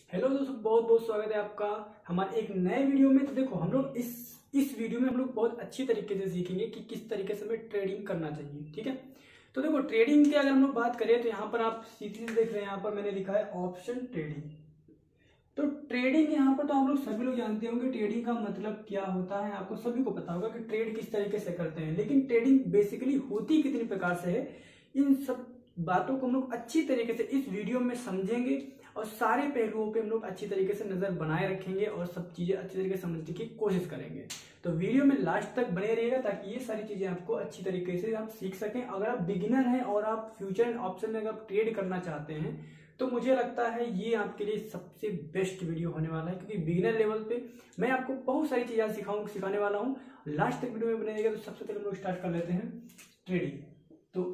Hello दोस्तों, बहुत बहुत स्वागत है आपका हमारे एक नए वीडियो में। तो देखो, हम लोग इस वीडियो में हम लोग बहुत अच्छी तरीके से सीखेंगे कि किस तरीके से हमें ट्रेडिंग करना चाहिए। ठीक है, तो देखो ट्रेडिंग की अगर हम लोग बात करें तो यहाँ पर आप सीधी देख रहे हैं, यहाँ पर मैंने लिखा है ऑप्शन ट्रेडिंग। तो ट्रेडिंग यहाँ पर तो हम लोग सभी लोग जानते होंगे ट्रेडिंग का मतलब क्या होता है। आपको सभी को पता होगा कि ट्रेड किस तरीके से करते हैं, लेकिन ट्रेडिंग बेसिकली होती कितनी प्रकार से है, इन सब बातों को हम लोग अच्छी तरीके से इस वीडियो में समझेंगे और सारे पहलुओं पे हम लोग अच्छी तरीके से नजर बनाए रखेंगे और सब चीजें अच्छी तरीके से समझने की कोशिश करेंगे। तो वीडियो में लास्ट तक बने रहिएगा ताकि ये सारी चीजें आपको अच्छी तरीके से आप सीख सकें। अगर आप बिगिनर हैं और आप फ्यूचर एंड ऑप्शन में अगर ट्रेड करना चाहते हैं तो मुझे लगता है ये आपके लिए सबसे बेस्ट वीडियो होने वाला है, क्योंकि बिगिनर लेवल पे मैं आपको बहुत सारी चीजें सिखाने वाला हूँ। लास्ट तक वीडियो में बने रहिएगा। तो सबसे पहले हम लोग स्टार्ट कर लेते हैं ट्रेडिंग। तो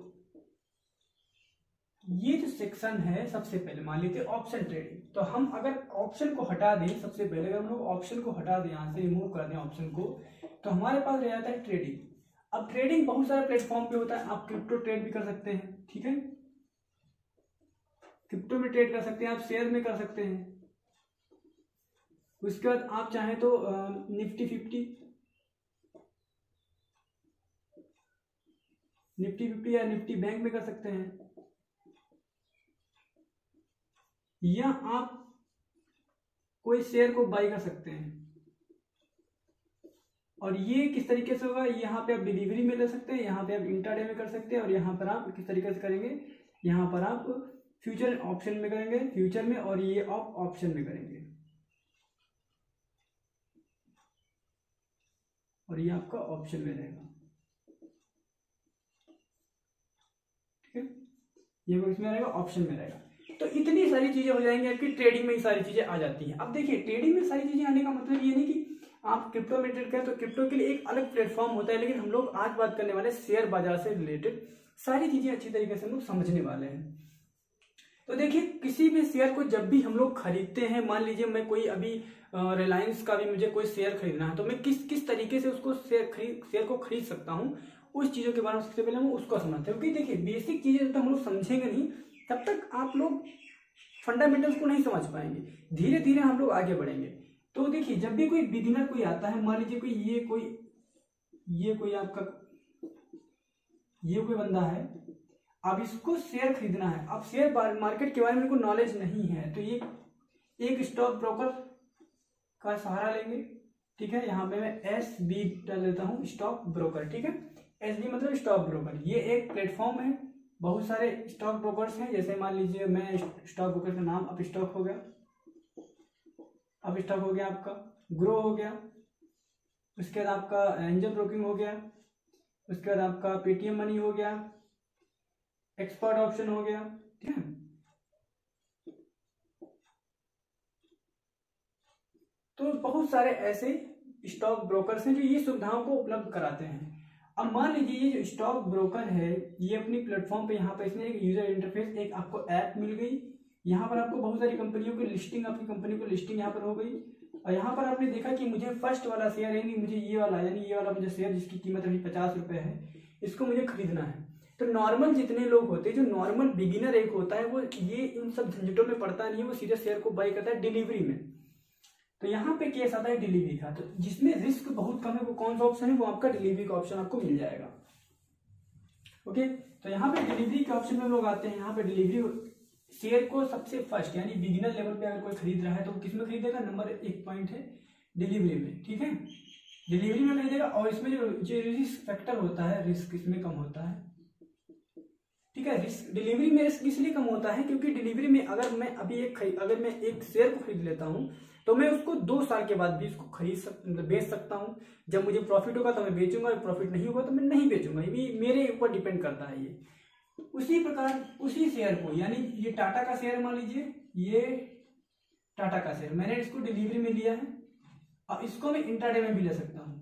ये जो सेक्शन है, सबसे पहले मान लीजिए ऑप्शन ट्रेडिंग। तो हम अगर ऑप्शन को हटा दें, सबसे पहले अगर हम लोग ऑप्शन को हटा दें, यहां से रिमूव कर दें ऑप्शन को, तो हमारे पास रह जाता है ट्रेडिंग। अब ट्रेडिंग बहुत सारे प्लेटफॉर्म पे होता है। आप क्रिप्टो ट्रेड भी कर सकते हैं, ठीक है, क्रिप्टो में ट्रेड कर सकते हैं, आप शेयर में कर सकते हैं। उसके बाद आप चाहें तो निफ्टी 50 या निफ्टी बैंक में कर सकते हैं, या आप कोई शेयर को बाई कर सकते हैं। और ये किस तरीके से होगा, यहाँ पे आप डिलीवरी में ले सकते हैं, यहाँ पे आप इंट्राडे में कर सकते हैं, और यहाँ पर आप किस तरीके से करेंगे, यहाँ पर आप फ्यूचर ऑप्शन में करेंगे, फ्यूचर में, और ये आप ऑप्शन में करेंगे, और ये आपका ऑप्शन में रहेगा। ठीक है, ये इसमें रहेगा, ऑप्शन में रहेगा। तो इतनी सारी चीजें हो जाएंगी आपकी ट्रेडिंग में, ही सारी चीजें आ जाती हैं। अब देखिए, ट्रेडिंग में सारी चीजें आने का मतलब ये नहीं कि आप क्रिप्टो में ट्रेड करें, तो क्रिप्टो के लिए एक अलग प्लेटफॉर्म होता है, लेकिन हम लोग आज बात करने वाले शेयर बाजार से रिलेटेड सारी चीजें अच्छी तरीके से हम लोग समझने वाले हैं। तो देखिए, किसी भी शेयर को जब भी हम लोग खरीदते हैं, मान लीजिए मैं कोई अभी रिलायंस का भी मुझे कोई शेयर खरीदना है, तो मैं किस किस तरीके से उसको शेयर को खरीद सकता हूँ, उस चीजों के बारे में सबसे पहले हम उसको समझते हैं। क्योंकि देखिए, बेसिक चीजें जब तक हम लोग समझेंगे नहीं, तब तक आप लोग फंडामेंटल्स को नहीं समझ पाएंगे। धीरे धीरे हम लोग आगे बढ़ेंगे। तो देखिए, जब भी कोई बिगिनर कोई आता है, मान लीजिए ये कोई बंदा है, अब इसको शेयर खरीदना है। अब शेयर मार्केट के बारे में इनको नॉलेज नहीं है, तो ये एक स्टॉक ब्रोकर का सहारा लेंगे। ठीक है, यहाँ पे मैं SB डाल देता हूँ, स्टॉक ब्रोकर। ठीक है, SB मतलब स्टॉक ब्रोकर। ये एक प्लेटफॉर्म है, बहुत सारे स्टॉक ब्रोकर्स हैं। जैसे मान लीजिए मैं स्टॉक ब्रोकर का नाम अप स्टॉक हो गया, अप स्टॉक हो गया, आपका ग्रो हो गया, उसके बाद आपका एंजल ब्रोकिंग हो गया, उसके बाद आपका पेटीएम मनी हो गया, एक्सपर्ट ऑप्शन हो गया। ठीक है, तो बहुत सारे ऐसे स्टॉक ब्रोकर्स हैं जो ये सुविधाओं को उपलब्ध कराते हैं। अब मान लीजिए ये जो स्टॉक ब्रोकर है, ये अपनी प्लेटफॉर्म पे यहाँ पे इसने एक यूजर इंटरफेस, एक आपको ऐप मिल गई। यहाँ पर आपको बहुत सारी कंपनियों की लिस्टिंग, आपकी कंपनी को लिस्टिंग यहाँ पर हो गई। और यहाँ पर आपने देखा कि मुझे फर्स्ट वाला शेयर, यानी मुझे ये वाला, यानी ये वाला मुझे शेयर जिसकी कीमत अभी 50 रुपए है, इसको मुझे खरीदना है। तो नॉर्मल जितने लोग होते हैं, जो नॉर्मल बिगिनर एक होता है, वो ये इन सब झंझटों में पड़ता नहीं है, वो सीधे शेयर को बाई करता है डिलीवरी में। तो यहाँ पे केस आता है डिलीवरी का, तो जिसमें रिस्क बहुत कम है, वो कौन सा ऑप्शन है, वो आपका डिलीवरी का ऑप्शन आपको मिल जाएगा। ओके, तो यहाँ पे डिलीवरी के ऑप्शन में लोग आते हैं। यहाँ पे डिलीवरी शेयर को सबसे फर्स्ट, यानी बिगिनर लेवल पे अगर कोई खरीद रहा है तो किसमें खरीदेगा, नंबर 1 पॉइंट है डिलीवरी में। ठीक है, डिलीवरी में खरीदेगा, और इसमें जो रिस्क फैक्टर होता है, रिस्क इसमें कम होता है। ठीक है, रिस्क डिलीवरी में रिस्क इसलिए कम होता है क्योंकि डिलीवरी में अगर मैं एक शेयर को खरीद लेता हूँ, तो मैं उसको 2 साल के बाद भी उसको बेच सकता हूँ। जब मुझे प्रॉफिट होगा तो मैं बेचूंगा, प्रॉफिट नहीं होगा तो मैं नहीं बेचूंगा। ये मेरे ऊपर डिपेंड करता है। ये उसी प्रकार उसी शेयर को, यानी ये टाटा का शेयर, मान लीजिए ये टाटा का शेयर, मैंने इसको डिलीवरी में लिया है, और इसको मैं इंट्राडे में भी ले सकता हूँ।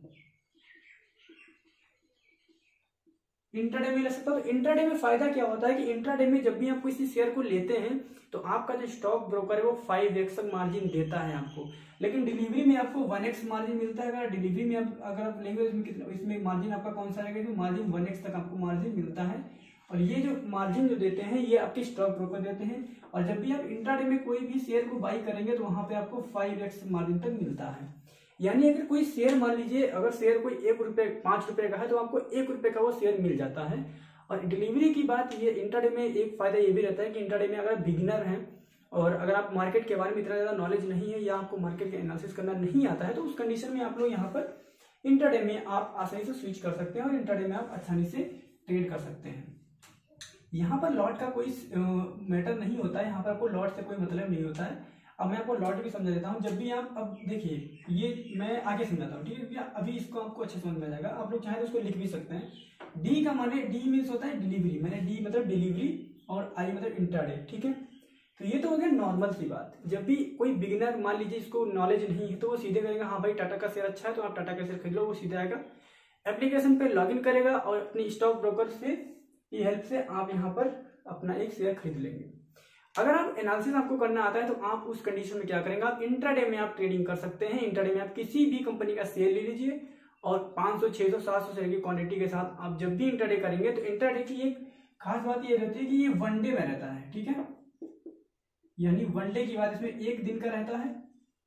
इंट्राडे में ले सकता हूँ। तो इंट्राडे में फायदा क्या होता है कि इंट्राडे में जब भी आप किसी शेयर को लेते हैं, तो आपका जो स्टॉक ब्रोकर है वो 5x मार्जिन देता है आपको, लेकिन डिलीवरी में आपको 1x मार्जिन मिलता है। अगर डिलीवरी में अगर आप लेंगे, इसमें मार्जिन आपका कौन सा रहेगा, तो मार्जिन 1x तक आपको मार्जिन मिलता है। और ये जो मार्जिन जो देते हैं ये आपके स्टॉक ब्रोकर देते हैं। और जब भी आप इंट्राडे में कोई भी शेयर को बाई करेंगे तो वहां पे आपको 5x मार्जिन तक मिलता है। यानी अगर कोई शेयर मान लीजिए, अगर शेयर कोई 1 रुपये 5 रुपये का है तो आपको 1 रुपये का वो शेयर मिल जाता है। और डिलीवरी की बात, ये इंट्राडे में एक फायदा ये भी रहता है कि इंट्राडे में अगर बिगिनर हैं और अगर आप मार्केट के बारे में इतना ज़्यादा नॉलेज नहीं है या आपको मार्केट का एनालिसिस करना नहीं आता है तो उस कंडीशन में आप लोग यहाँ पर इंट्राडे में आप आसानी से स्विच कर सकते हैं और इंट्राडे में आप आसानी से ट्रेड कर सकते हैं। यहाँ पर लॉट का कोई मैटर नहीं होता है, यहाँ पर आपको लॉट से कोई मतलब नहीं होता है। अब मैं आपको लॉट भी समझा देता हूँ। जब भी आप, अब देखिए ये मैं आगे समझाता हूँ, ठीक है भैया, अभी इसको आपको अच्छे समझ में आ जाएगा। आप लोग चाहे तो उसको लिख भी सकते हैं। डी का माने, डी मीन्स होता है डिलीवरी, मैंने डी मतलब डिलीवरी और आई मतलब इंट्राडे, ठीक है। तो ये तो हो गया नॉर्मल सी बात। जब भी कोई बिगिनर मान लीजिए इसको नॉलेज नहीं है तो वो सीधे करेगा हाँ भाई टाटा का शेयर अच्छा है तो आप टाटा का शेयर खरीद लो, वो सीधे आएगा एप्लीकेशन पे लॉगिन करेगा और अपनी स्टॉक ब्रोकर से की हेल्प से आप यहाँ पर अपना एक शेयर खरीद लेंगे। अगर आप एनालिसिस आपको करना आता है तो आप उस कंडीशन में क्या करेंगे, आप इंट्राडे में आप ट्रेडिंग कर सकते हैं। इंट्राडे में आप किसी भी कंपनी का शेयर ले लीजिए और 500 600 700 शेयर की क्वांटिटी के साथ आप जब भी इंट्राडे करेंगे तो इंट्राडे की एक खास बात ये रहती है कि ये वन डे में रहता है, ठीक है। यानी वन डे की बात, इसमें एक दिन का रहता है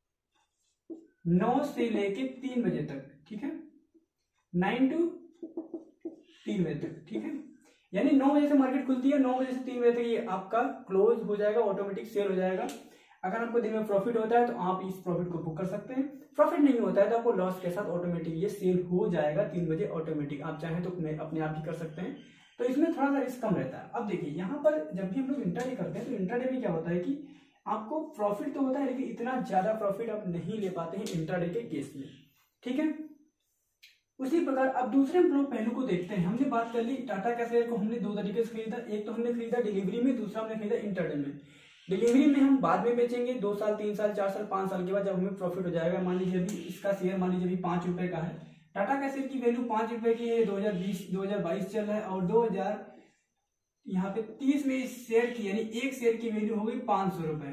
9 से लेके 3 बजे तक, ठीक है, 9 to 3 बजे तक, ठीक है। यानी 9 बजे से मार्केट खुलती है, 9 बजे से 3 बजे तक ये आपका क्लोज हो जाएगा, ऑटोमेटिक सेल हो जाएगा। अगर आपको दिन में प्रॉफिट होता है तो आप इस प्रॉफिट को बुक कर सकते हैं, प्रॉफिट नहीं होता है तो आपको लॉस के साथ ऑटोमेटिक ये सेल हो जाएगा 3 बजे ऑटोमेटिक। आप चाहें तो अपने आप ही कर सकते हैं, तो इसमें थोड़ा सा रिस्क कम रहता है। अब देखिए यहाँ पर जब भी हम लोग इंट्राडे करते हैं तो इंट्राडे में क्या होता है कि आपको प्रॉफिट तो होता है लेकिन इतना ज्यादा प्रॉफिट आप नहीं ले पाते हैं इंट्राडे के केस में, ठीक है। उसी प्रकार अब दूसरे हम लोग पहलू को देखते हैं। हमने बात कर ली टाटा का शेयर को हमने 2 तरीके से खरीदा, एक तो हमने खरीदा डिलीवरी में, दूसरा हमने खरीदा इंट्राडे में। डिलीवरी में हम बाद में बेचेंगे 2 साल 3 साल 4 साल 5 साल के बाद जब हमें प्रॉफिट हो जाएगा। मान लीजिए अभी इसका शेयर मान लीजिए अभी 5 रुपए का है, टाटा का शेयर की वैल्यू 5 रुपए की है, 2022 चल रहा है और 2000 यहाँ पे 30 में इस शेयर की यानी एक शेयर की वैल्यू हो गई 500 रुपए।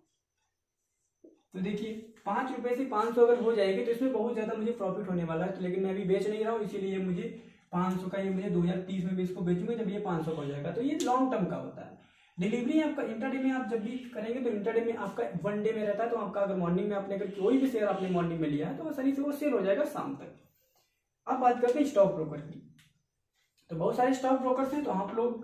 तो देखिए 5 रुपए से 500 अगर हो जाएगी तो इसमें बहुत ज्यादा मुझे प्रॉफिट होने वाला है, तो लेकिन मैं अभी बेच नहीं रहा हूँ, इसीलिए मुझे 500 का ये मुझे 2030 में भी इसको बेचूंगा जब ये 500 का हो जाएगा। तो ये लॉन्ग टर्म का होता है। डिलीवरी आपका इंट्राडे में आप जब भी करेंगे तो इंट्राडे में आपका वन डे में रहता है, तो आपका अगर मॉर्निंग में आपने अगर कोई भी शेयर आपने मॉर्निंग में लिया है तो आसानी से वो सेल हो जाएगा शाम तक। अब बात करते हैं स्टॉक ब्रोकर की। तो बहुत सारे स्टॉक ब्रोकर्स हैं, तो आप लोग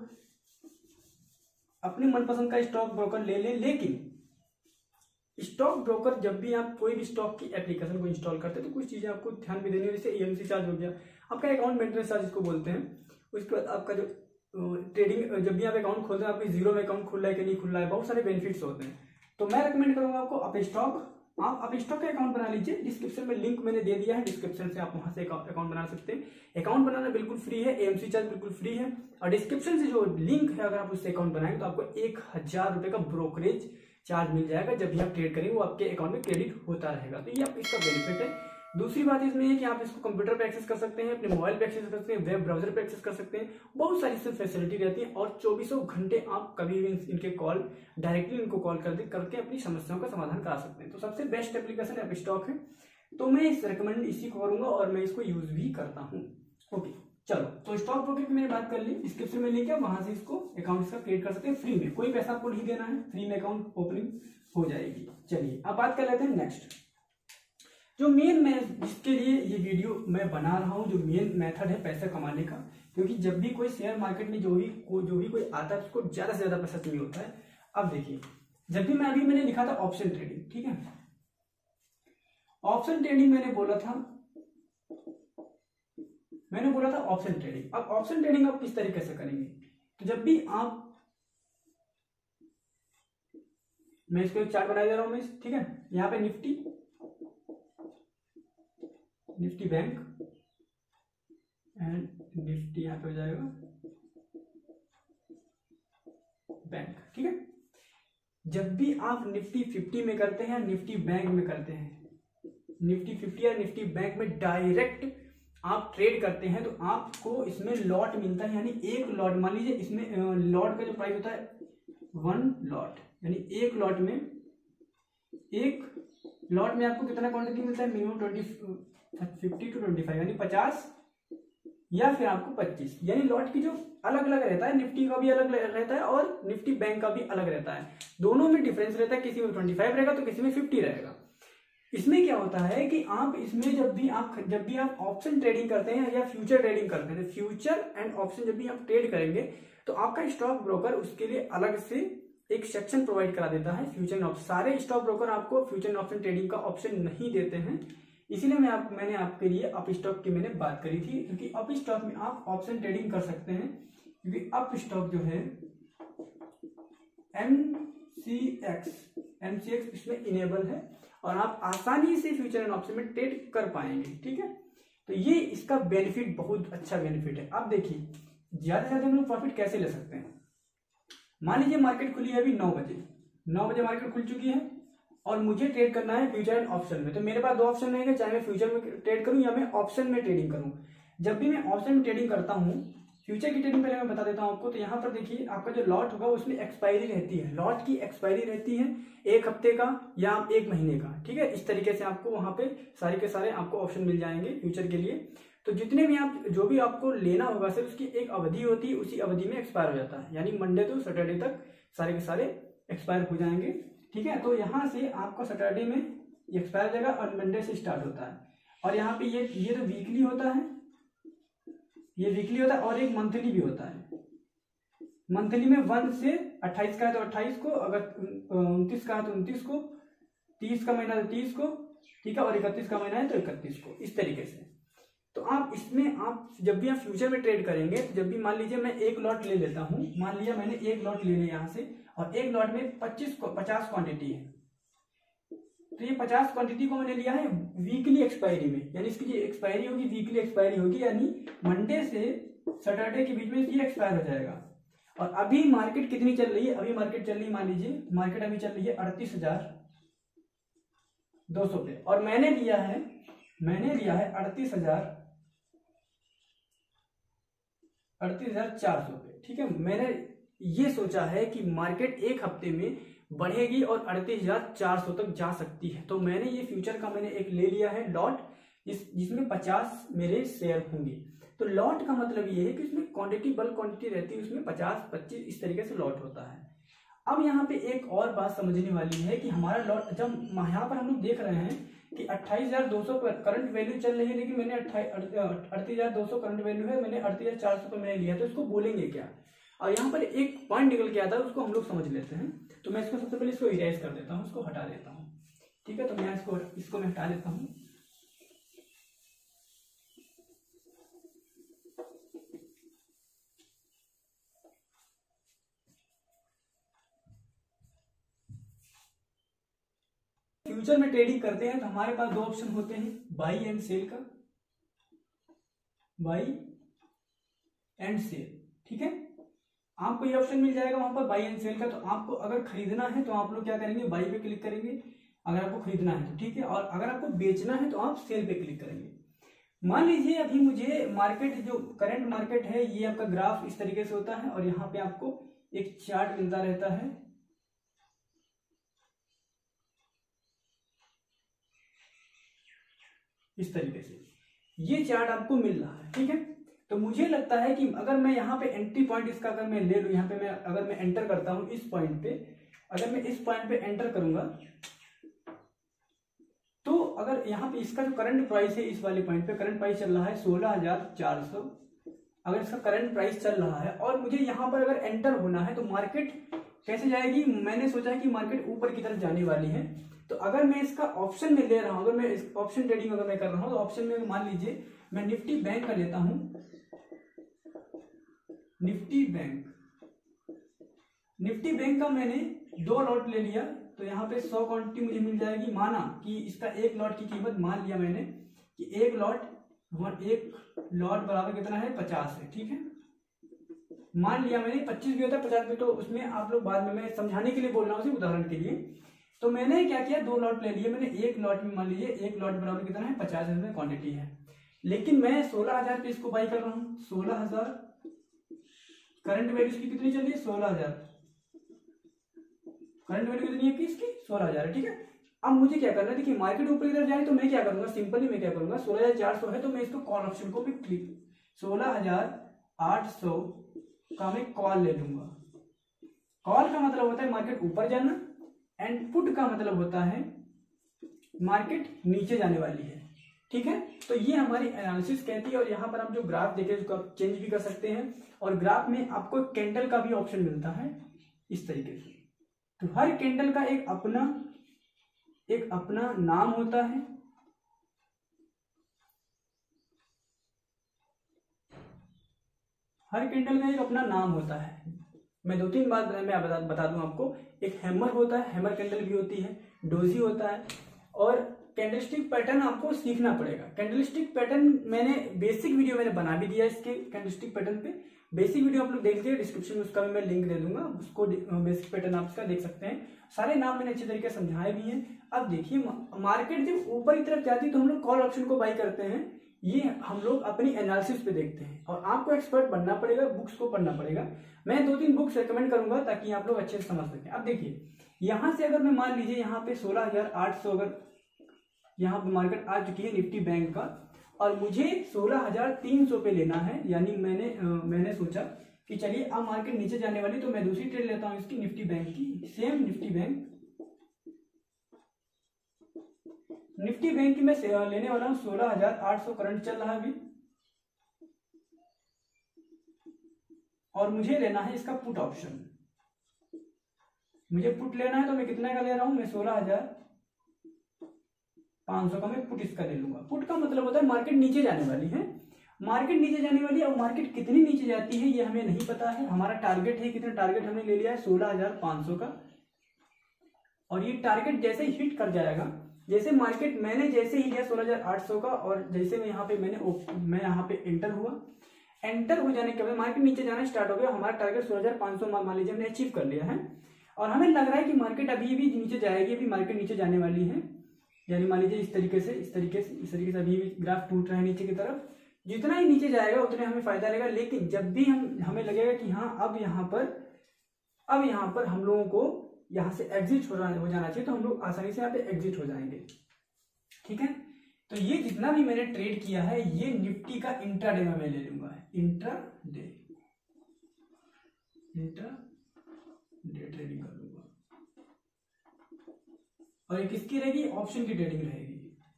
अपने मनपसंद का स्टॉक ब्रोकर ले लें। लेकिन स्टॉक ब्रोकर जब भी आप कोई भी स्टॉक की एप्लीकेशन को इंस्टॉल करते हैं तो कुछ चीजें आपको ध्यान भी देनी है, जैसे EMC चार्ज हो गया, आपका अकाउंट मेंटेनेंस चार्ज इसको बोलते हैं। उसके बाद आपका जो ट्रेडिंग, जब भी आप अकाउंट खोलते हैं आपके जीरो में अकाउंट खुल रहा है कि नहीं खुल रहा है, बहुत सारे बेनिफिट्स होते हैं। तो मैं रिकमेंड करूंगा आपको आप स्टॉक का अकाउंट बना लीजिए। डिस्क्रिप्शन में लिंक मैंने दे दिया है, डिस्क्रिप्शन से आप वहां से अकाउंट बना सकते हैं। अकाउंट बनाना बिल्कुल फ्री है, EMC चार्ज बिल्कुल फ्री है और डिस्क्रिप्शन से जो लिंक है अगर आप उससे अकाउंट बनाएंगे तो आपको 1000 रुपए का ब्रोकरेज चार्ज मिल जाएगा। जब भी आप ट्रेड करेंगे वो आपके अकाउंट में क्रेडिट होता रहेगा। तो ये आप इसका बेनिफिट है। दूसरी बात इसमें है कि आप इसको कंप्यूटर पे एक्सेस कर सकते हैं, अपने मोबाइल पे एक्सेस कर सकते हैं, वेब ब्राउजर पे एक्सेस कर सकते हैं, बहुत सारी इसमें फैसिलिटी रहती है और 24 घंटे आप कभी भी इनके कॉल डायरेक्टली इनको कॉल करके अपनी समस्याओं का समाधान करा सकते हैं। तो सबसे बेस्ट एप्लीकेशन ऐप स्टॉक है, तो मैं इस रिकमेंड इसी को करूंगा और मैं इसको यूज भी करता हूँ। ओके चलो, तो स्टॉक ब्रोकर की मैंने बात कर ली, डिस्क्रिप्शन में लिंक है, वहां से इसको अकाउंट इसका क्रिएट कर सकते हैं फ्री में, कोई पैसा आपको नहीं देना है, फ्री में अकाउंट ओपनिंग हो जाएगी। चलिए अब बात कर लेते हैं नेक्स्ट, जो मेन मैं जिसके लिए ये वीडियो मैं बना रहा हूँ, जो मेन मेथड है पैसा कमाने का। क्योंकि जब भी कोई शेयर मार्केट में जो भी कोई आता है उसको ज्यादा से ज्यादा पैसा चाहिए होता है। अब देखिए, जब भी मैंने लिखा था ऑप्शन ट्रेडिंग, ठीक है, ऑप्शन ट्रेडिंग मैंने बोला था ऑप्शन ट्रेडिंग। अब ऑप्शन ट्रेडिंग आप किस तरीके से करेंगे, तो जब भी आप, मैं इसको एक चार्ट बना दे रहा हूं मैं, ठीक है, यहाँ पे निफ्टी बैंक एंड निफ्टी यहाँ पे हो जाएगा बैंक, ठीक है। जब भी आप निफ्टी 50 में करते हैं, निफ्टी बैंक में करते हैं, निफ्टी 50 या निफ्टी बैंक में डायरेक्ट आप ट्रेड करते हैं तो आपको इसमें लॉट मिलता है। यानी एक लॉट, मान लीजिए इसमें लॉट का जो प्राइस होता है 1 लॉट, यानी एक लॉट में आपको कितना क्वांटिटी मिलता है, मिनिमम 50 to 25 यानी 50 या फिर आपको 25, यानी लॉट की जो अलग अलग रहता है, निफ्टी का भी अलग रहता है और निफ्टी बैंक का भी अलग रहता है, दोनों में डिफरेंस रहता है, किसी में 25 रहेगा तो किसी में 50 रहेगा। इसमें क्या होता है कि आप इसमें जब भी आप ऑप्शन ट्रेडिंग करते हैं या फ्यूचर ट्रेडिंग करते हैं, फ्यूचर एंड ऑप्शन जब भी आप ट्रेड करेंगे तो आपका स्टॉक ब्रोकर उसके लिए अलग से एक सेक्शन प्रोवाइड करा देता है फ्यूचर एंड ऑप्शन। सारे स्टॉक ब्रोकर आपको फ्यूचर एंड ऑप्शन ट्रेडिंग का ऑप्शन नहीं देते हैं, इसीलिए मैंने आपके लिए अप स्टॉक की मैंने बात करी थी, क्योंकि अप स्टॉक में आप ऑप्शन ट्रेडिंग कर सकते हैं, क्योंकि अप स्टॉक जो है MCX इसमें इनेबल है और आप आसानी से फ्यूचर एंड ऑप्शन में ट्रेड कर पाएंगे। ठीक है, तो ये इसका बेनिफिट बहुत अच्छा बेनिफिट है। आप देखिए ज्यादा से ज्यादा हम लोग प्रॉफिट कैसे ले सकते हैं। मान लीजिए मार्केट खुली है अभी 9 बजे मार्केट खुल चुकी है और मुझे ट्रेड करना है फ्यूचर एंड ऑप्शन में, तो मेरे पास 2 ऑप्शन रहेंगे, चाहे मैं फ्यूचर में ट्रेड करूं या मैं ऑप्शन में ट्रेडिंग करूं। जब भी मैं ऑप्शन में ट्रेडिंग करता हूं, फ्यूचर की ट्रेडिंग पहले मैं बता देता हूं आपको, तो यहाँ पर देखिए आपका जो लॉट होगा उसमें एक्सपायरी रहती है, लॉट की एक्सपायरी रहती है 1 हफ्ते का या 1 महीने का। ठीक है, इस तरीके से आपको वहां पे सारे के सारे आपको ऑप्शन मिल जाएंगे फ्यूचर के लिए। तो जितने भी आप जो भी आपको लेना होगा सर, उसकी एक अवधि होती है, उसी अवधि में एक्सपायर हो जाता है, यानी मंडे टू सैटरडे तक सारे के सारे एक्सपायर हो जाएंगे। ठीक है, तो यहाँ से आपको सैटरडे में एक्सपायर हो जाएगा और मंडे से स्टार्ट होता है। और यहाँ पे ये तो वीकली होता है, ये वीकली होता है और एक मंथली भी होता है। मंथली में 1 से 28 का है तो 28 को, अगर 29 का है तो 29 को, 30 का महीना तो 30 को, ठीक है, और 31 का महीना है तो 31 को, इस तरीके से। तो आप इसमें आप जब भी आप फ्यूचर में ट्रेड करेंगे, तो जब भी मान लीजिए मैं एक लॉट ले लेता हूं, मान लिया मैंने एक लॉट ले लिया यहाँ से, और एक लॉट में 50 क्वांटिटी है, तो ये 50 क्वांटिटी को मैंने लिया है वीकली एक्सपायरी में, यानी इसकी जो एक्सपायरी होगी वीकली एक्सपायरी होगी, यानी मंडे से सैटरडे के बीच में ये एक्सपायर हो जाएगा। और अभी मार्केट कितनी चल रही है, अभी मार्केट चल रही है, मान लीजिए मार्केट अभी चल रही है 38,200 पे, और मैंने लिया है 38,400 पे। ठीक है, मैंने ये सोचा है कि मार्केट एक हफ्ते में बढ़ेगी और 38,400 तक जा सकती है, तो मैंने ये फ्यूचर का मैंने एक ले लिया है लॉट, जिसमें 50 मेरे शेयर होंगे। तो लॉट का मतलब ये है कि उसमें क्वांटिटी, बल्क क्वांटिटी रहती है, उसमें 50-25 इस तरीके से लॉट होता है। अब यहाँ पे एक और बात समझने वाली है कि हमारा लॉट, जब यहाँ पर हम लोग देख रहे हैं कि 28,200 करंट वैल्यू चल रही है, लेकिन मैंने 38,200 करंट वैल्यू है, मैंने 38,400 पर मैंने लिया, तो इसको बोलेंगे क्या। और यहाँ पर एक पॉइंट निकल के आता है, उसको हम लोग समझ लेते हैं। तो मैं इसको सबसे पहले इसको इरेज कर देता हूँ, इसको हटा देता हूँ। ठीक है, तो मैं इसको मैं हटा देता हूँ। फ्यूचर में ट्रेडिंग करते हैं तो हमारे पास 2 ऑप्शन होते हैं, बाई एंड सेल का, बाई एंड सेल। ठीक है, आपको ये ऑप्शन मिल जाएगा वहां पर बाई एंड सेल का। तो आपको अगर खरीदना है तो आप लोग क्या करेंगे, बाई पे क्लिक करेंगे अगर आपको खरीदना है तो, ठीक है, और अगर आपको बेचना है तो आप सेल पे क्लिक करेंगे। मान लीजिए अभी मुझे मार्केट, जो करंट मार्केट है, ये आपका ग्राफ इस तरीके से होता है और यहाँ पे आपको एक चार्ट मिलता रहता है, इस तरीके से ये चार्ट आपको मिल रहा है। ठीक है, तो मुझे लगता है कि अगर मैं यहाँ पे एंट्री पॉइंट इसका अगर मैं ले लूँ, यहाँ पे अगर मैं एंटर करता हूँ इस पॉइंट पे, अगर मैं इस पॉइंट पे एंटर करूंगा, तो अगर यहाँ पे इसका जो करंट प्राइस है, इस वाले पॉइंट पे करंट प्राइस चल रहा है 16,400, अगर इसका करंट प्राइस चल रहा है और मुझे यहाँ पर अगर एंटर होना है, तो मार्केट कैसे जाएगी, मैंने सोचा है कि मार्केट ऊपर की तरफ जाने वाली है। तो अगर मैं इसका ऑप्शन में ले रहा हूं, अगर मैं ऑप्शन ट्रेडिंग अगर मैं कर रहा हूं, तो ऑप्शन में मान लीजिए मैं निफ्टी बैंक का लेता हूं, निफ्टी बैंक का मैंने 2 लॉट ले लिया, तो यहाँ पे 100 क्वांटिटी मुझे मिल जाएगी। माना कि इसका एक लॉट की कीमत, मान लिया मैंने कि एक लॉट बराबर कितना है, 50 है। ठीक है, मान लिया मैंने 25 भी होता है, 50 भी, तो उसमें आप लोग बाद में, मैं समझाने के लिए बोल रहा हूँ उदाहरण के लिए। तो मैंने क्या किया, 2 लॉट ले लिए मैंने, एक लॉट में मान लीजिए एक लॉट बराबर कितना है, 50 में क्वांटिटी है, लेकिन मैं 16,000 पे इसको बाई कर रहा हूँ। 16,000 करंट वैल्यू इसकी कितनी चल रही है, 16,000, करंट वैल्यू कितनी है इसकी, 16,000 है। ठीक है, अब मुझे क्या करना है, देखिए मार्केट ऊपर की तरफ जा रही है, तो मैं क्या करूंगा, सिंपली मैं क्या करूंगा, 16,400 है तो मैं इसको कॉल ऑप्शन को भी क्लिक 16,800 का मैं कॉल ले लूंगा। कॉल का मतलब होता है मार्केट ऊपर जाना एंड पुट का मतलब होता है मार्केट नीचे जाने वाली है। ठीक है, तो ये हमारी एनालिसिस कहती है। और यहाँ पर आप जो ग्राफ देखें उसको आप चेंज भी कर सकते हैं और ग्राफ में आपको कैंडल का भी ऑप्शन मिलता है इस तरीके से। तो हर कैंडल का एक अपना नाम होता है। हर कैंडल का एक अपना नाम होता है। मैं 2-3 बात मैं बता दूं आपको। एक हैमर होता है, हैमर कैंडल भी होती है, डोजी होता है, और कैंडलस्टिक पैटर्न आपको सीखना पड़ेगा। कैंडलस्टिक पैटर्न मैंने बेसिक वीडियो बना भी दिया इसके कैंडलस्टिक पैटर्न पे। बेसिक वीडियो आप लोग देख लीजिए, डिस्क्रिप्शन में उसका भी मैं लिंक दे दूंगा, उसको बेसिक पैटर्न आप इसका देख सकते हैं। सारे नाम मैंने अच्छे तरीके से समझाए भी हैं। अब देखिए, मार्केट जब ऊपर की तरफ जाती है तो हम लोग कॉल ऑप्शन को बाई करते हैं। ये हम लोग अपनी एनालिसिस पे देखते हैं और आपको एक्सपर्ट बनना पड़ेगा, बुक्स को पढ़ना पड़ेगा। मैं 2-3 बुक्स रेकमेंड करूंगा ताकि आप लोग अच्छे से समझ सकें। अब देखिए, यहां से अगर मैं मान लीजिए यहाँ पे 16,800 अगर यहाँ पे मार्केट आ चुकी है निफ्टी बैंक का, और मुझे 16,300 पे लेना है, यानी मैंने सोचा कि चलिए अब मार्केट नीचे जाने वाली, तो मैं दूसरी ट्रेड लेता हूं इसकी, निफ्टी बैंक की। सेम निफ्टी बैंक की मैं लेने वाला हूं 16,800 करंट चल रहा है अभी, और मुझे लेना है इसका पुट ऑप्शन। मुझे पुट लेना है तो मैं कितने का ले रहा हूं, मैं 16,500 का मैं पुट इसका ले लूंगा। पुट का मतलब होता है मार्केट नीचे जाने वाली है। मार्केट नीचे जाने वाली है, और मार्केट कितनी नीचे जाती है ये हमें नहीं पता है। हमारा टारगेट है, कितना टारगेट हमने ले लिया है 16,500 का, और ये टारगेट जैसे हिट कर जाएगा, जैसे मार्केट मैंने जैसे ही लिया 16,800 का, और जैसे मैं यहाँ पे एंटर हुआ, एंटर हो जाने के बाद मार्केट नीचे जाना स्टार्ट हो गया। हमारा टारगेट 16,500 मान लीजिए हमने अचीव कर लिया है, और हमें लग रहा है कि मार्केट अभी भी नीचे जाएगी, अभी मार्केट नीचे जाने वाली है। यानी मान लीजिए इस तरीके से अभी भी ग्राफ टूट रहा है नीचे की तरफ। जितना ही नीचे जाएगा उतने हमें फायदा रहेगा। लेकिन जब भी हमें लगेगा कि हाँ अब यहाँ पर हम लोगों को यहाँ से एग्जिट हो जाना चाहिए, तो हम लोग आसानी से यहाँ पे एग्जिट हो जाएंगे। ठीक है, तो ये जितना भी मैंने ट्रेड किया है ये निफ्टी का इंट्राडे में मैं ले लूंगा। इंट्राडे ट्रेडिंग कर लूंगा, और ये किसकी रहेगी, ऑप्शन की ट्रेडिंग रहेगी।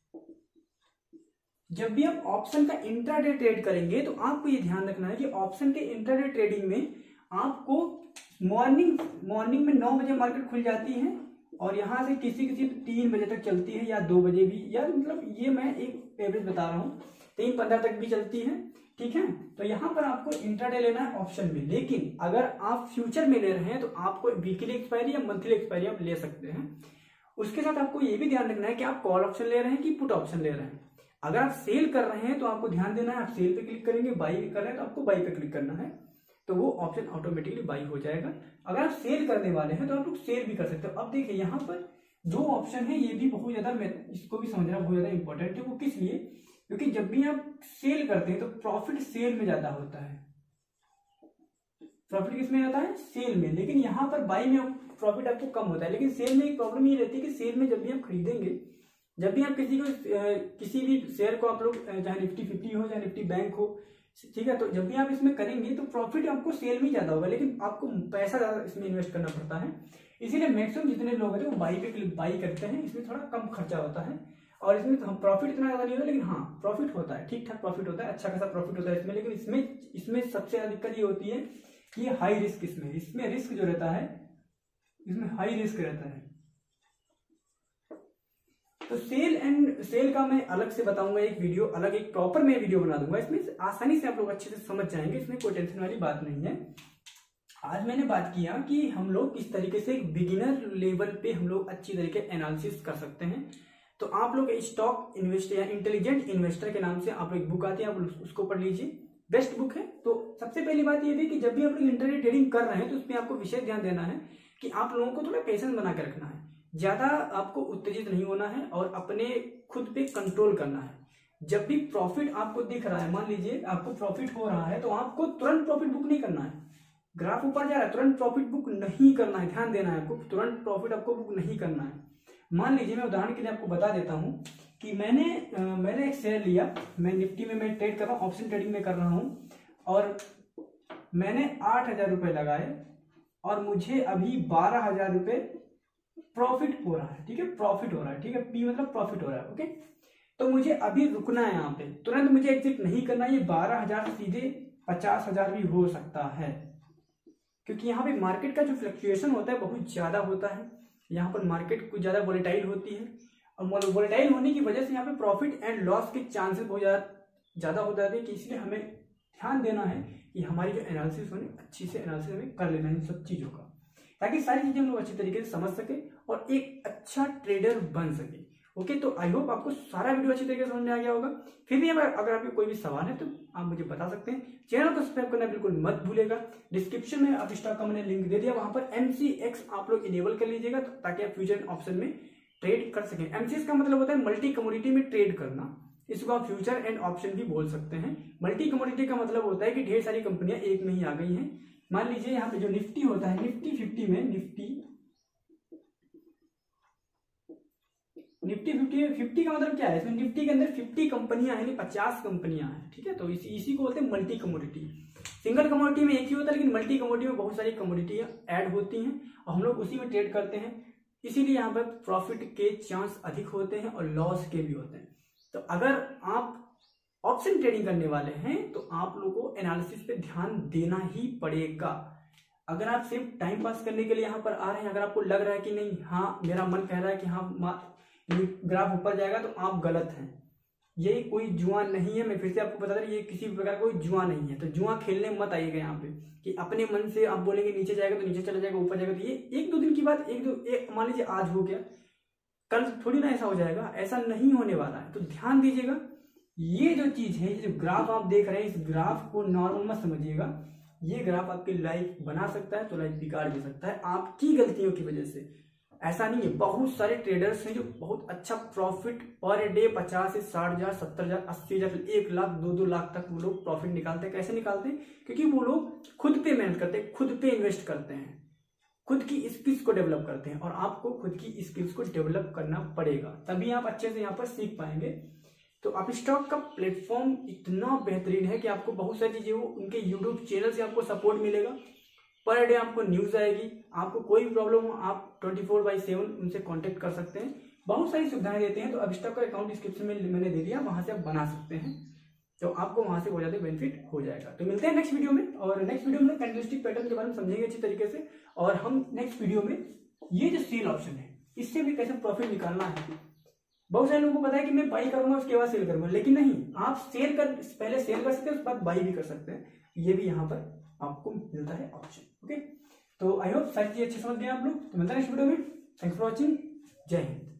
जब भी आप ऑप्शन का इंट्राडे ट्रेड करेंगे तो आपको ये ध्यान रखना है कि ऑप्शन के इंट्राडे ट्रेडिंग में आपको मॉर्निंग में 9 बजे मार्केट खुल जाती है, और यहां से किसी 3 बजे तक चलती है, या 2 बजे भी, या मतलब ये मैं एक एवरेज बता रहा हूँ, 3:15 तक भी चलती है। ठीक है, तो यहां पर आपको इंट्राडे लेना है ऑप्शन में। लेकिन अगर आप फ्यूचर में ले रहे हैं तो आपको वीकली एक्सपायरी या मंथली एक्सपायरी आप ले सकते हैं। उसके साथ आपको ये भी ध्यान रखना है कि आप कॉल ऑप्शन ले रहे हैं कि पुट ऑप्शन ले रहे हैं। अगर आप सेल कर रहे हैं तो आपको ध्यान देना है, आप सेल पे क्लिक करेंगे, बाई कर रहे हैं तो आपको बाई पे क्लिक करना है, तो वो ऑप्शन ऑटोमेटिकली बाई हो जाएगा। अगर आप सेल करने वाले हैं तो आप लोग सेल भी कर सकते हो। अब देखिए यहाँ पर जो ऑप्शन है ये भी बहुत ज्यादा, इसको भी समझना बहुत ज्यादा इंपॉर्टेंट है। वो किस लिए, क्योंकि जब भी आप सेल करते हैं तो प्रॉफिट सेल में ज्यादा होता है। प्रॉफिट किसमें जाता है, सेल में। लेकिन यहाँ पर बाई में प्रॉफिट आपको कम होता है। लेकिन सेल में एक प्रॉब्लम ये रहती है कि सेल में जब भी आप खरीदेंगे, जब भी आप किसी भी शेयर को आप लोग, चाहे निफ्टी 50 हो चाहे निफ्टी बैंक हो, ठीक है, तो जब भी आप इसमें करेंगे तो प्रॉफिट आपको सेल में ज्यादा होगा, लेकिन आपको पैसा ज्यादा इसमें इन्वेस्ट करना पड़ता है। इसीलिए मैक्सिमम जितने लोग हैं वो बाई करते हैं। इसमें थोड़ा कम खर्चा होता है, और इसमें प्रॉफिट इतना ज्यादा नहीं होता, लेकिन हाँ प्रॉफिट होता है, ठीक ठाक प्रॉफिट होता है, अच्छा खासा प्रॉफिट होता है इसमें। लेकिन इसमें सबसे ज्यादा दिक्कत ये होती है कि हाई रिस्क, इसमें रिस्क जो रहता है, इसमें हाई रिस्क रहता है। तो सेल का मैं अलग से बताऊंगा, एक वीडियो अलग, एक प्रॉपर मैं वीडियो बना दूंगा। इसमें आसानी से आप लोग अच्छे से समझ जाएंगे, इसमें कोई टेंशन वाली बात नहीं है। आज मैंने बात किया कि हम लोग किस तरीके से एक बिगिनर लेवल पे हम लोग अच्छी तरीके एनालिसिस कर सकते हैं। तो आप लोग स्टॉक इन्वेस्टर या इंटेलिजेंट इन्वेस्टर के नाम से आप एक बुक आती है, आप उसको पढ़ लीजिए, बेस्ट बुक है। तो सबसे पहली बात ये थी कि जब भी आप लोग इंटरनेट ट्रेडिंग कर रहे हैं तो उसमें आपको विशेष ध्यान देना है कि आप लोगों को थोड़ा पेशेंस बना के रखना है, ज्यादा आपको उत्तेजित नहीं होना है, और अपने खुद पे कंट्रोल करना है। जब भी प्रॉफिट आपको दिख रहा है, मान लीजिए आपको प्रॉफिट हो रहा है, तो आपको तुरंत प्रॉफिट बुक नहीं करना है। ग्राफ ऊपर जा रहा है, तुरंत प्रॉफिट बुक नहीं करना है, ध्यान देना है आपको, तुरंत प्रॉफिट आपको बुक नहीं करना है। मान लीजिए मैं उदाहरण के लिए आपको बता देता हूं कि मैंने एक शेयर लिया, मैं निफ्टी में मैं ट्रेड कर रहा हूँ, ऑप्शन ट्रेडिंग में कर रहा हूँ, और मैंने 8,000 रुपये लगाए और मुझे अभी 12,000 रुपये प्रॉफिट हो रहा है। ठीक है, प्रॉफिट हो रहा है। ठीक है, पी मतलब प्रॉफिट हो रहा है। ओके, तो मुझे अभी रुकना है यहाँ पे, तुरंत मुझे एग्जिट नहीं करना। ये 12,000 सीधे 50,000 भी हो सकता है, क्योंकि यहाँ पे मार्केट का जो फ्लक्चुएशन होता है बहुत ज्यादा होता है। यहाँ पर मार्केट कुछ ज्यादा वोलेटाइल होती है, और वोलेटाइल होने की वजह से यहाँ पे प्रॉफिट एंड लॉस के चांसेस बहुत ज्यादा हो जाते हैं। कि इसलिए हमें ध्यान देना है कि हमारी जो एनालिसिस होनी अच्छी से एनालिसिस हमें कर लेना है इन सब चीजों का, ताकि सारी चीजें हम लोग अच्छी तरीके से समझ सके और एक अच्छा ट्रेडर बन सके। ओके, तो आई होप आपको सारा वीडियो अच्छी तरीके से समझ में आ गया होगा। फिर भी अगर आपके कोई भी सवाल है तो आप मुझे बता सकते हैं। चैनल को सब्सक्राइब करना बिल्कुल मत भूलेगा। डिस्क्रिप्शन में आप स्टॉक का मैंने लिंक दे दिया, वहां पर MCX आप लोग इनेबल कर लीजिएगा, ताकि आप फ्यूचर ऑप्शन में ट्रेड कर सकें। MCX का मतलब होता है मल्टी कमोडिटी में ट्रेड करना, इसको आप फ्यूचर एंड ऑप्शन भी बोल सकते हैं। मल्टी कमोडिटी का मतलब होता है कि ढेर सारी कंपनियां एक में ही आ गई हैं। मान लीजिए यहाँ पे जो निफ्टी होता है, निफ्टी 50 में निफ्टी 50 का मतलब क्या है, इसमें निफ्टी के अंदर 50 कंपनियां हैं, 50 कंपनियां हैं। ठीक है, तो इसी को बोलते हैं मल्टी कमोडिटी। सिंगल कमोडिटी में एक ही होता है, लेकिन मल्टी कमोडिटी में बहुत सारी कमोडिटियां ऐड होती हैं और हम लोग उसी में ट्रेड करते हैं। इसीलिए यहाँ पर प्रॉफिट के चांस अधिक होते हैं और लॉस के भी होते हैं। तो अगर आप ऑप्शन ट्रेडिंग करने वाले हैं तो आप लोगों को एनालिसिस पे ध्यान देना ही पड़ेगा। अगर आप सिर्फ टाइम पास करने के लिए यहाँ पर आ रहे हैं, अगर आपको लग रहा है कि नहीं, हाँ मेरा मन कह रहा है कि हाँ ग्राफ ऊपर जाएगा, तो आप गलत हैं। ये कोई जुआ नहीं है, मैं फिर से आपको बता रहा हूँ, ये किसी प्रकार का कोई जुआ नहीं है। तो जुआ खेलने मत आइएगा यहाँ पे कि अपने मन से आप बोलेंगे नीचे जाएगा तो नीचे चला जाएगा, ऊपर जाएगा। तो ये 1-2 दिन की बात, मान लीजिए आज हो गया, कल थोड़ी ना ऐसा हो जाएगा, ऐसा नहीं होने वाला है। तो ध्यान दीजिएगा, ये जो चीज है, ये जो ग्राफ आप देख रहे हैं, इस ग्राफ को नॉर्मल मत समझिएगा। ये ग्राफ आपकी लाइफ बना सकता है तो लाइफ बिगाड़ भी सकता है आपकी गलतियों की वजह से। ऐसा नहीं है, बहुत सारे ट्रेडर्स हैं जो बहुत अच्छा प्रॉफिट पर डे 50 से 60,000, 70,000, 80,000, 1 लाख, 2-2 लाख तक वो लोग प्रॉफिट निकालते हैं। कैसे निकालते हैं? क्योंकि वो लोग खुद पे मेहनत करते हैं, खुद पे इन्वेस्ट करते हैं, खुद की स्किल्स को डेवलप करते हैं। और आपको खुद की स्किल्स को डेवलप करना पड़ेगा, तभी आप अच्छे से यहाँ पर सीख पाएंगे। तो आप स्टॉक का प्लेटफॉर्म इतना बेहतरीन है कि आपको बहुत सारी चीजें, वो उनके यूट्यूब चैनल से आपको सपोर्ट मिलेगा, पर डे आपको न्यूज आएगी। आपको कोई भी प्रॉब्लम हो आप 24/7 उनसे कांटेक्ट कर सकते हैं, बहुत सारी सुविधाएं देते हैं। तो अब स्टॉक का अकाउंट डिस्क्रिप्शन में मैंने दे दिया, वहां से आप बना सकते हैं, तो आपको वहां से बहुत ज्यादा बेनिफिट हो जाएगा। तो मिलते हैं नेक्स्ट वीडियो में, और नेक्स्ट वीडियो में कैंडलस्टिक पैटर्न के बारे में समझेंगे अच्छी तरीके से। और हम नेक्स्ट वीडियो में ये जो सेल ऑप्शन है, इससे भी कैसे प्रॉफिट निकालना है। बहुत सारे लोगों को पता है कि मैं बाई करूंगा उसके बाद सेल करूंगा, लेकिन नहीं, आप पहले सेल कर सकते हैं, उसके बाद बाई भी कर सकते हैं। ये भी यहाँ पर आपको मिलता है ऑप्शन। ओके, तो आई होप सारी चीज अच्छे समझ गए आप लोग। तो मिलता है नेक्स्ट वीडियो में। Thanks for watching. जय हिंद।